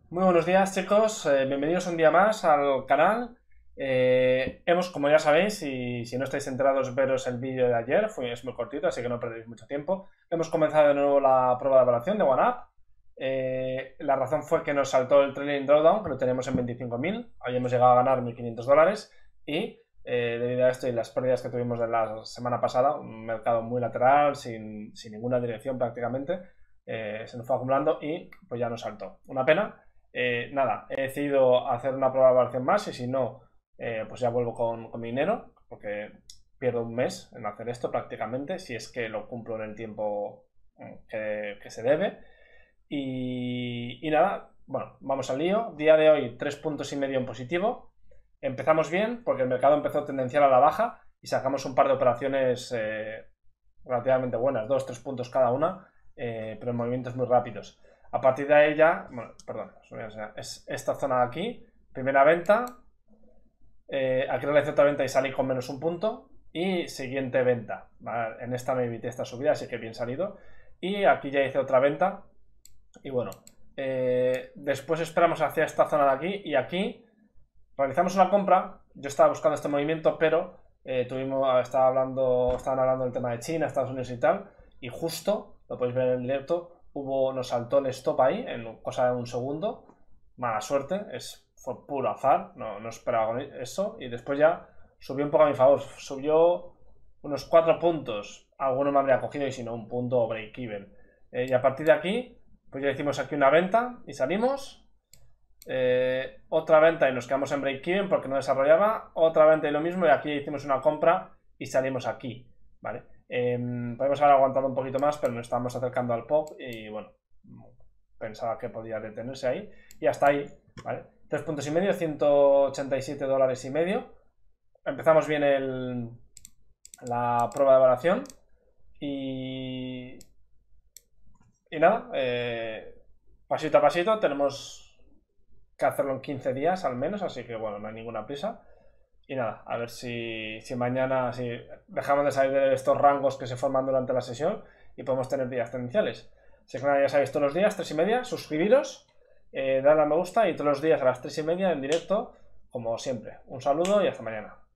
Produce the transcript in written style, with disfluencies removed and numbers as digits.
Muy buenos días, chicos, bienvenidos un día más al canal. Como ya sabéis, y si no estáis enterados, veros el vídeo de ayer, es muy cortito, así que no perdéis mucho tiempo. Hemos comenzado de nuevo la prueba de evaluación de OneUp. La razón fue que nos saltó el trailing drawdown, que lo teníamos en 25.000, ahí hemos llegado a ganar 1.500 dólares y debido a esto y las pérdidas que tuvimos de la semana pasada, un mercado muy lateral, sin ninguna dirección prácticamente, se nos fue acumulando y pues ya nos saltó. Una pena. Nada, he decidido hacer una prueba de evaluación más y si no, pues ya vuelvo con mi dinero, porque pierdo un mes en hacer esto prácticamente, si es que lo cumplo en el tiempo que se debe. Y nada, bueno, vamos al lío. Día de hoy, 3,5 puntos en positivo. Empezamos bien porque el mercado empezó tendencial a la baja y sacamos un par de operaciones relativamente buenas, 2-3 puntos cada una, pero en movimientos muy rápidos. A partir de ahí ya, bueno, perdón, es esta zona de aquí, primera venta, aquí realicé otra venta y salí con menos un punto, y siguiente venta, ¿vale? En esta me evité esta subida, así que bien salido, y aquí ya hice otra venta, y bueno, después esperamos hacia esta zona de aquí, y aquí realizamos una compra. Yo estaba buscando este movimiento, pero estaban hablando del tema de China, Estados Unidos y tal, y justo, lo podéis ver en el directo, nos saltó el stop ahí en cosa de un segundo. Mala suerte, fue puro azar, no esperaba eso. Y después ya subió un poco a mi favor, subió unos 4 puntos. Alguno me habría cogido y si no, un punto break-even. Y a partir de aquí, pues ya hicimos aquí una venta y salimos. Otra venta y nos quedamos en break-even porque no desarrollaba. Otra venta y lo mismo, y aquí hicimos una compra y salimos aquí, ¿vale? Podemos haber aguantado un poquito más, pero nos estamos acercando al pop y bueno, pensaba que podía detenerse ahí y hasta ahí, ¿vale? 3,5 puntos, 187 dólares y medio. Empezamos bien la prueba de evaluación y nada, pasito a pasito tenemos que hacerlo en 15 días al menos, así que bueno, no hay ninguna prisa. Y nada, a ver si mañana dejamos de salir de estos rangos que se forman durante la sesión y podemos tener días tendenciales. Si nada, ya sabéis, todos los días, 3:30, suscribiros, darle a me gusta y todos los días a las 3:30 en directo, como siempre. Un saludo y hasta mañana.